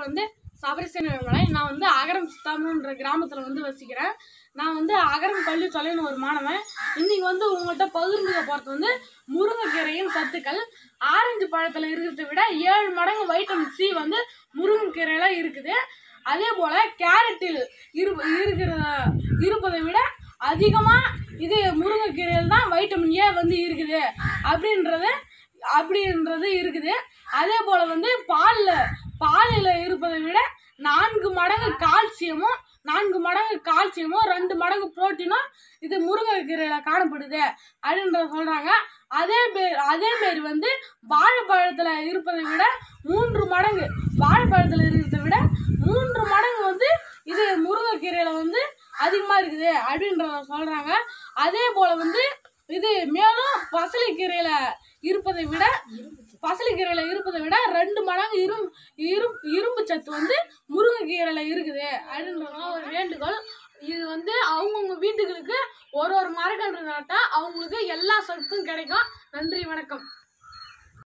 பேர் வந்து சபரிசன் வேமலை. நான் வந்து அகரம் சித்தாமன்ற கிராமத்தில் வந்து வசிக்கிறேன். நான் வந்து அகரம் கல்வி தொலைன்னு ஒரு மாணவன். இன்னைக்கு வந்து உங்கள்கிட்ட பகிர்ந்துக்க போகிறது வந்து முருங்கைக்கீரையின் சத்துக்கள். ஆரஞ்சு பழத்தில் இருக்கிறத விட 7 மடங்கு வைட்டமின் சி வந்து முருங்கைக்கீரையில இருக்குது. அதே போல் கேரட்டில் இருப்பதை விட அதிகமாக இது முருங்கைக்கீரையில் தான் வைட்டமின் ஏ வந்து இருக்குது அப்படின்றது இருக்குது. அதே போல் வந்து பாலில் இருப்பதை விட 4 மடங்கு கால்சியமும் 2 மடங்கு புரோட்டீனும் இது முருங்கைக்கீரையில் காணப்படுது அப்படின்றத சொல்கிறாங்க. அதேமாரி வந்து வாழைப்பழத்தில் இருப்பதை விட 3 மடங்கு வந்து இது முருங்கைக்கீரையில் வந்து அதிகமாக இருக்குது அப்படின்றத சொல்கிறாங்க. அதே போல் வந்து இது மேலும் பசலைக்கீரையில் இருப்பதை விட 2 மடங்கு இரும்பு சத்து வந்து முருங்கைக்கீரையில் இருக்குது அப்படின்றதுலாம் ஒரு வேண்டுகோள். இது வந்து அவங்கவுங்க வீட்டுகளுக்கு ஒரு மரக்கன்று நட்டா அவங்களுக்கு எல்லா சத்தும் கிடைக்கும். நன்றி, வணக்கம்.